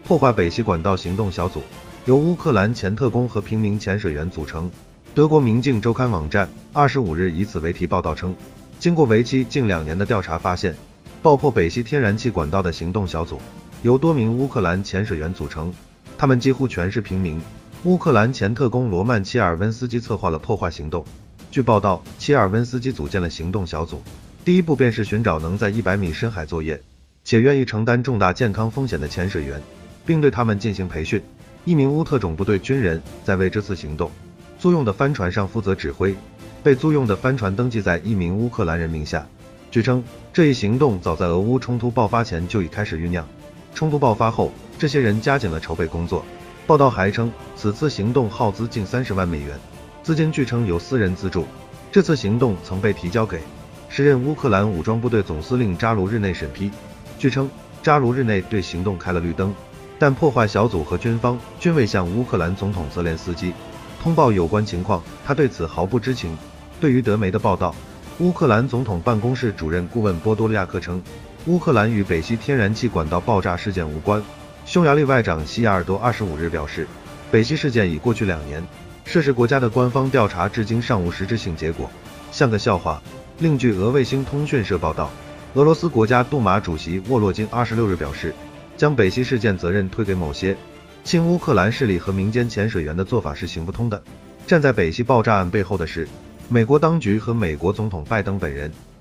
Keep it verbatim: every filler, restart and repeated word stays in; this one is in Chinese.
破坏北溪管道行动小组由乌克兰前特工和平民潜水员组成。德国明镜周刊网站二十五日以此为题报道称，经过为期近两年的调查发现，爆破北溪天然气管道的行动小组由多名乌克兰潜水员组成，他们几乎全是平民。乌克兰前特工罗曼切尔温斯基策划了破坏行动。据报道，切尔温斯基组建了行动小组，第一步便是寻找能在一百米深海作业且愿意承担重大健康风险的潜水员，并对他们进行培训。一名乌特种部队军人在为这次行动租用的帆船上负责指挥，被租用的帆船登记在一名乌克兰人名下。据称，这一行动早在俄乌冲突爆发前就已开始酝酿。冲突爆发后，这些人加紧了筹备工作。报道还称，此次行动耗资近三十万美元，资金据称由私人资助。这次行动曾被提交给时任乌克兰武装部队总司令扎卢日内审批。据称，扎卢日内对行动开了绿灯，但破坏小组和军方均未向乌克兰总统泽连斯基通报有关情况，他对此毫不知情。对于德媒的报道，乌克兰总统办公室主任顾问波多利亚克称，乌克兰与北溪天然气管道爆炸事件无关。匈牙利外长西雅尔多二十五日表示，北溪事件已过去两年，涉事国家的官方调查至今尚无实质性结果，像个笑话。另据俄卫星通讯社报道，俄罗斯国家杜马主席沃洛金二十六日表示，将北溪事件责任推给某些亲乌克兰势力和民间潜水员的做法是行不通的。站在北溪爆炸案背后的是美国当局和美国总统拜登本人。